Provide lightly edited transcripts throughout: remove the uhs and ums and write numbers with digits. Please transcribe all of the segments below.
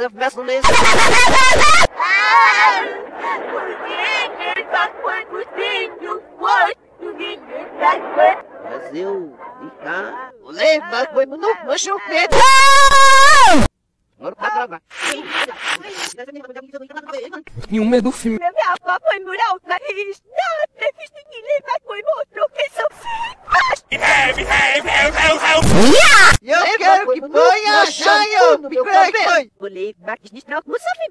of vessel is. Brasil, ficar. Leva, foi no machucado. Agora tá gravando. Tinha um medo do filme. Minha avó foi morar o nariz. Não, fiz ninguém levar foi mostrou que são Eu quero que ponha a chanha no meu cabelo. Vou levar que distrai como sofri.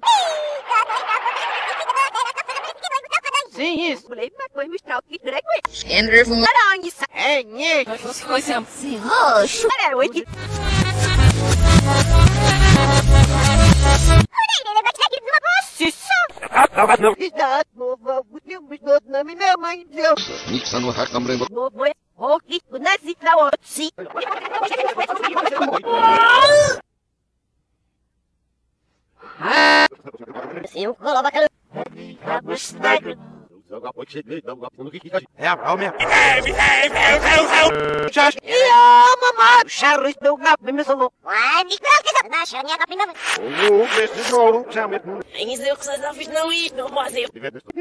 Sim, isso. Vou levar foi mostrar o que drag foi. Anderson. Aranha, É, nhê. Nós conhecemos. esse roxo. Olha, oi que... Idade nova, o filme todo na minha mãe deu. Nixa no hack também. Novo é roxo, nasci pra outro. Eu coloco aquela... É a palma. Ia, mamãe. O charro estou na minha salão. Uai, me coloca na chanha da pinga. Nem sei o que vocês não fiz não ir, não posso ir.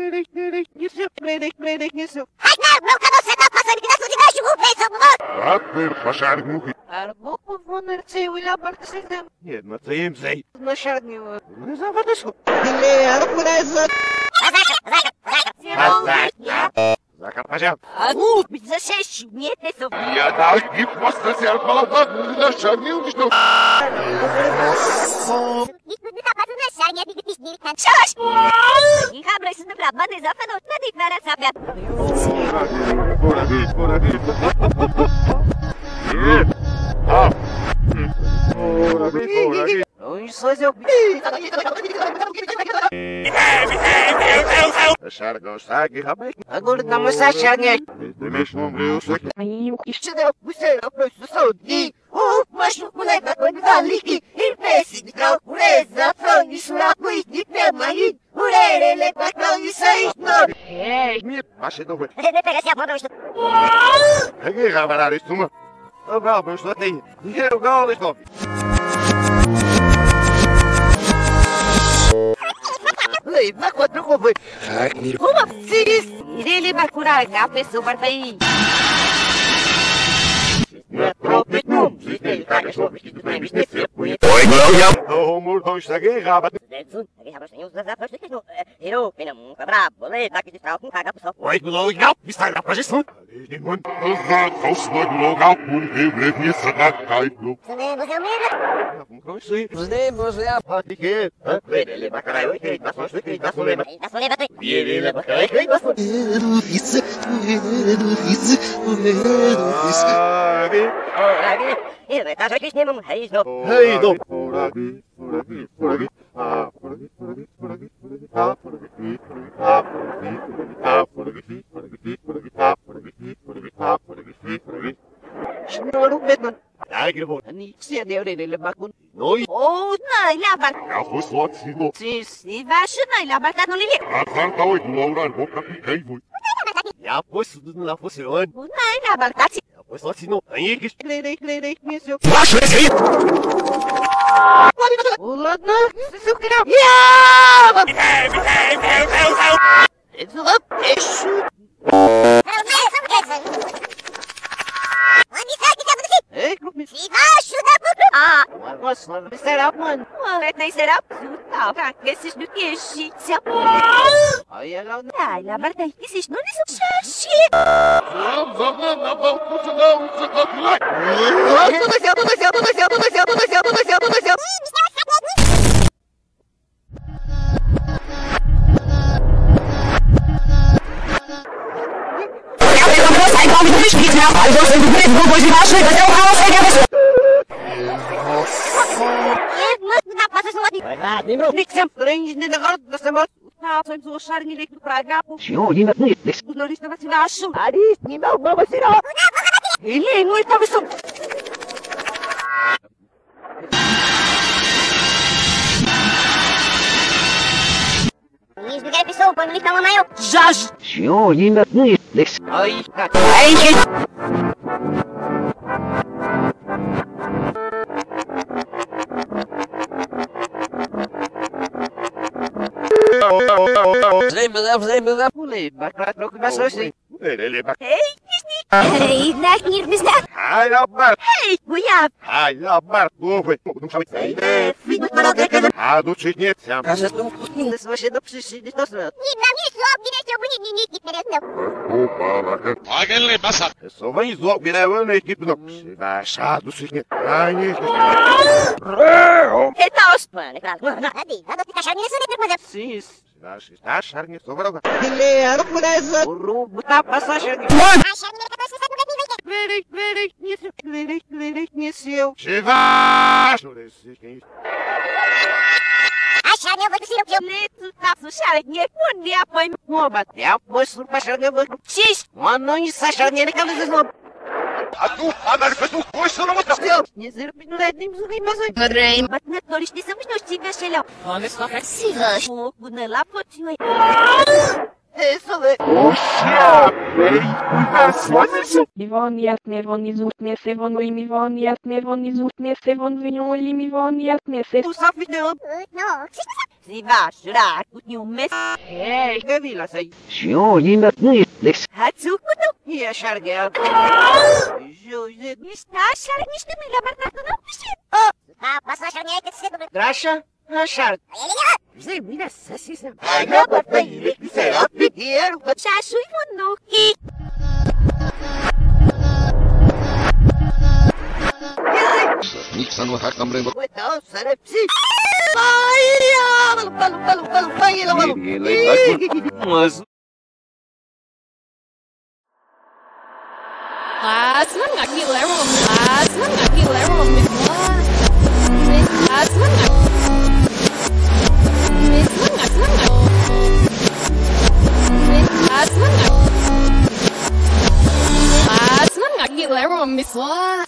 Ai, não, meu canal você tá passando que dá tudo de gajo, vou ver essa mulher. Arbo, vou nercer o ilha para se dar. Não temos aí. Na charne. Mas não vai deixar. Ele era por essa. Zaca, rapaziada. 16, minha atenção. E a dar aqui posso ser falando da chave onde estou. Isso não tá passando na chanha, de piscina, can. Xox! E cabra isso não pra banda, já falou, tá de para saber. Por aqui. Por aqui. Onde sou eu? Deixar gostar aqui, rapaz. Agora estamos a charne. Deixa um meu saco. Isto deu você a produção de mas o colega quando dá lique em vez de calculeza foi isso lá com isso de pema e urere le patrão isso aí não É, me baixa não vai. Ele pega essa foto isto. Aqui gravar isto uma. O galo estou aqui. O galo estou. leva quatro roupas uma cis ele vai curar a pessoa para bem O muro está guerrado. Oi, logo, está na projeção. Os logo por que essa da caiu. Podemos é a Pode que? Ele vai cair, ele vai fazer que dá problema. Ele vai cair, ele vai fazer. Ele tá já que nem um rei não. Hey, do. senhor o Batman Ai, que bom. ani se deu ele bakun Noi. Oh, não, lavar. Eu vou só te dizer. Se vai não, lavar tá no lili. Atlanta oi, Laura, vou para quem foi. Já posso não fosse onde? Não, lavar tá. Já posso assim não. Aí que crerei meu Baixa esse aí. o lado se eu queria isso isso ei grupo Se vai ajudar pro... Ah, nossa será mano nem será puta. Pra que esses do que egípcia. aí ela Ai, lavar tá. Esses não são xaxi. vai lá lembra o sempre de agora da semana tá sempre o charme eleito para gapo senhor ainda o nariz estava se acho ari nem não vamos tirar ele não estava isso Isso que é pessoa, quando ele tá maior. já senhor ainda aí Mulai bakrat lo kena selesai. Hei, nak ngirbis na. Hai labar. Hei, buyap. Hai labar. Ой, ну что вы? А тут чуть нет сам. Кажется, не слышит, да психи, что сразу. Не, нам не слаб, не найдем, не вперед. Агенли басар. Совай зло биневы не кипну. Баша, тут чуть нет. Ай, Это оспан, экран. Ади, надо ты кашар не сунет, мазап. Сис. Está charne sobrado. Ele começa. O rubo tá passando. Кашар не это сусат не Не сел. Чего? Что ты сидишь? Кашар не выпустил. Лето tá sushando. Не понял, я пойму. Батя, после пошарга выпустил. Честь. Он не сошел, не наконец зло. А ну, она же тут кое-что работает. Не зерпину на одним зубом мазой. Мадрейн. Батна ториш, ты сам что тебя шелел. Он is nog красиво. О, будна лапотью. Мивон ясне вон изутне се вон и мивон ясне вон изутне се вон виньон ли мивон ясне се. Tu só video. Ну, Se vai chorar, тут не умеешь. Эй, говорила сей. Чего не метнешь? Хацукуту. Я шаргал. Жужит. не сташар, не что мы лабартаку напишем. А, послушай, не это все добро. Драша. Шарг. Я Меня сосиса. Я подпоили. Все, пикер. чашу его ноги. Никсон вот так там рыбу. Então, sarapsi. Vai, mas Semangat gila emang. Semangat gila emang. Semangat. Semangat. Semangat gila emang.